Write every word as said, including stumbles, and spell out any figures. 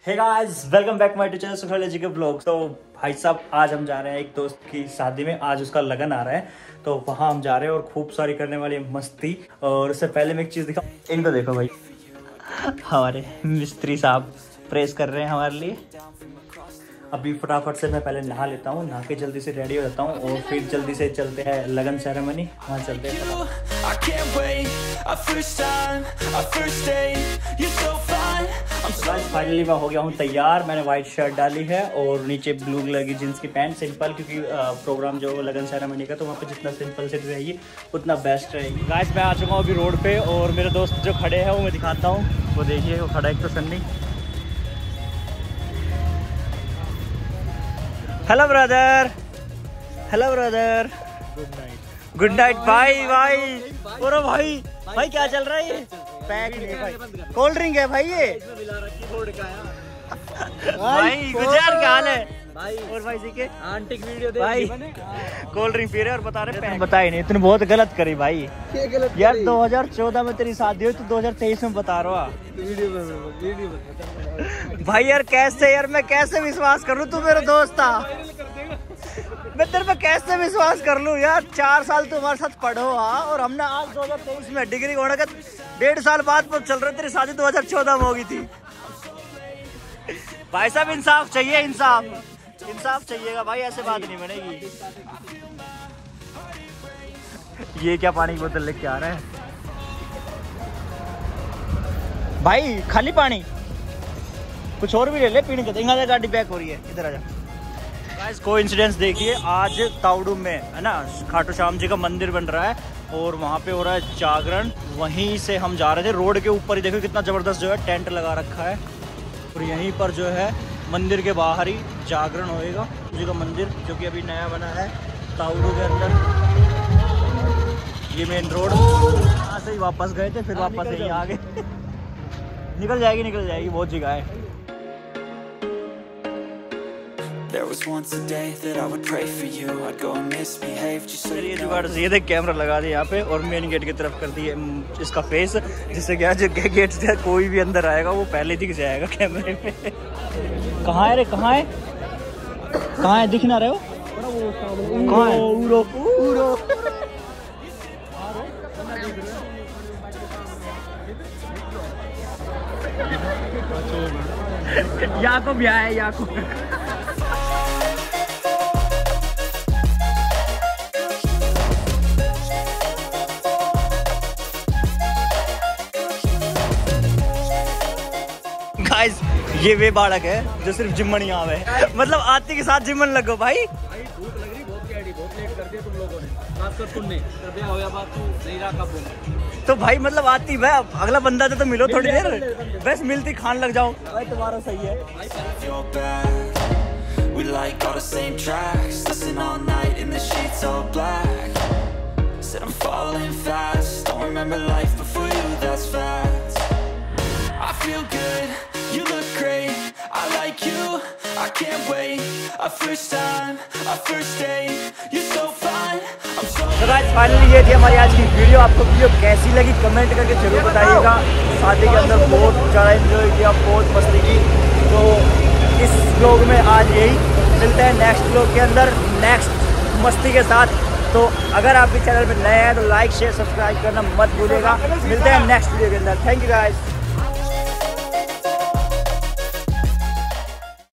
Hey guys, welcome back my channel Sukhraj के blog. तो भाई साहब, आज हम जा रहे हैं एक दोस्त की शादी में। आज उसका लगन आ रहा है, तो वहाँ हम जा रहे हैं और खूब सारी करने वाली मस्ती। और उससे पहले मैं एक चीज़ दिखा, इनको देखो भाई, हमारे मिस्त्री साहब प्रेस कर रहे हैं हमारे लिए। अभी फटाफट से मैं पहले नहा लेता हूँ, नहा के जल्दी से रेडी हो जाता हूँ और फिर जल्दी से चलते हैं लगन सेरेमनी, वहाँ चलते हैं। फाइनली मैं हो गया हूँ तैयार। मैंने व्हाइट शर्ट डाली है और नीचे ब्लू कलर की जींस की पैंट, सिंपल, क्योंकि प्रोग्राम जो लगन सेरेमनी का, तो वहाँ पे जितना सिंपल से रहेगी उतना बेस्ट रहेगी। गाइस, मैं आ चुका हूँ अभी रोड पे और मेरे दोस्त जो खड़े हैं वो मैं दिखाता हूँ। वो देखिए, वो खड़ा एक तो Sunny. Hello brother, hello brother, good night, good night भाई। भाई बोलो भाई, भाई क्या चल रहा है? ये पैक नहीं भाई, कोल्ड ड्रिंक है भाई ये। भाई गुजर क्या हाल है भाई? और भाई जी के आंटी की वीडियो देख भाई, कोल्ड ड्रिंक पी रहे और बता रहे पैक। बताई नहीं, तूने बहुत गलत करी भाई। गलत यार, दो हज़ार चौदह में तेरी शादी हुई, तो दो हज़ार तेईस में बता रहा भाई। यार कैसे, यार मैं कैसे विश्वास कर लूं? तू मेरा दोस्त था, मैं तेरे पे कैसे विश्वास कर लूं यार? चार साल तू हमारे साथ पढ़ो, हाँ, और हमने आज दो हज़ार तेईस में डिग्री होने का डेढ़ साल बाद पर चल रहे। तेरी शादी दो हज़ार चौदह में होगी थी। भाई साहब, इंसाफ चाहिए, इंसाफ, इंसाफ चाहिएगा भाई, ऐसे बात नहीं बनेगी। ये क्या पानी की बोतल लेके आ रहा है भाई? खाली पानी, कुछ और भी ले ले पीने के। यहाँ गाड़ी पैक हो रही है, इधर आ जा। गाइस, कोइंसिडेंस देखिए, आज ताउडू में है ना, खाटू श्याम जी का मंदिर बन रहा है और वहाँ पे हो रहा है जागरण। वहीं से हम जा रहे थे, रोड के ऊपर ही देखो कितना जबरदस्त जो है टेंट लगा रखा है। और यहीं पर जो है मंदिर के बाहर ही जागरण होएगा जी का मंदिर, जो कि अभी नया बना है ताउडू के अंदर। ये मेन रोड, यहाँ से ही वापस गए थे, फिर वापस यहीं आ गए। निकल जाएगी, निकल जाएगी, बहुत जगह है। There was once a day that I would pray for you. I'd go and misbehave just so you know. ये देख, कैमरा लगा दिया यहाँ पे और मेन गेट की तरफ कर दिए इसका फेस, जिससे क्या, जो गेट से कोई भी अंदर आएगा वो पहले दिख जाएगा कैमरे में। कहाँ है रे, कहाँ है, कहाँ है? दिख ना रहे हो? कहाँ है? उरो, उरो। याकूब भी आया, याकूब। गाइस, ये वे बालक है जो सिर्फ जिम्मन यहाँ है, मतलब आती के साथ जिम्मन लगो भाई। भाई भूख लग रही, बहुत कैडी, बहुत लेट कर दिया तुम लोगों ने, खासकर तुमने। कृपया हो गया बात, तू नहीं रहा कब बोल। तो भाई मतलब आती भाई, अगला बंदा तो, तो मिलो थोड़ी देर, बस मिलती खान लग जाओ भाई। तुम्हारा सही है। You look great, I like you, I can't wait. A first time, a first date, you're so fine, I'm so. तो गाइस, फाइनली ये थी हमारी आज की वीडियो। आपको वीडियो कैसी लगी कमेंट करके जरूर बताइएगा। शादी के अंदर बहुत ज़्यादा एंजॉय किया, बहुत मस्ती की। तो इस व्लॉग में आज यही, मिलते हैं नेक्स्ट व्लॉग के अंदर नेक्स्ट मस्ती के साथ। तो अगर आप भी चैनल पर नए हैं तो लाइक शेयर सब्सक्राइब करना मत भूलिएगा। मिलते हैं नेक्स्ट वीडियो के अंदर। Thank you guys.